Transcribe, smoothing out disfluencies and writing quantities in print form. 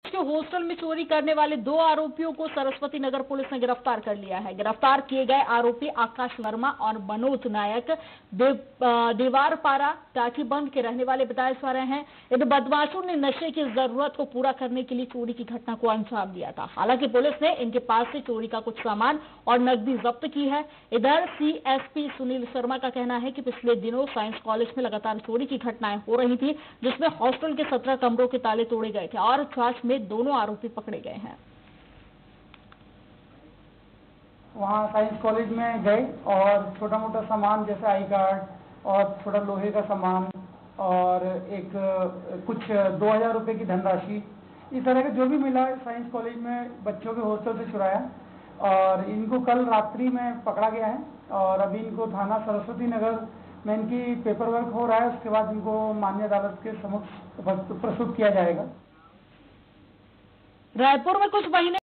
के हॉस्टल में चोरी करने वाले 2 आरोपियों को सरस्वती नगर पुलिस ने गिरफ्तार कर लिया है। गिरफ्तार किए गए आरोपी आकाश वर्मा और मनोज नायक देवारपारा टाटीबंध के रहने वाले बताए जा रहे हैं। इन बदमाशों ने नशे की जरूरत को पूरा करने के लिए चोरी की घटना को अंजाम दिया था। हालांकि पुलिस ने इनके पास से चोरी का कुछ सामान और नकदी जब्त की है। इधर सीएसपी सुनील शर्मा का कहना है कि पिछले दिनों साइंस कॉलेज में लगातार चोरी की घटनाएं हो रही थी, जिसमें हॉस्टल के 17 कमरों के ताले तोड़े गए थे और जांच में दोनों आरोपी पकड़े गए हैं। वहाँ साइंस कॉलेज में गए और छोटा मोटा सामान जैसे आई कार्ड और थोड़ा लोहे का सामान और एक कुछ 2000 रुपये की धनराशि, इस तरह का जो भी मिला साइंस कॉलेज में बच्चों के हॉस्टल से चुराया और इनको कल रात्रि में पकड़ा गया है और अभी इनको थाना सरस्वती नगर में इनकी पेपर वर्क हो रहा है। उसके बाद इनको माननीय अदालत के समक्ष प्रस्तुत किया जाएगा। रायपुर में कुछ महीने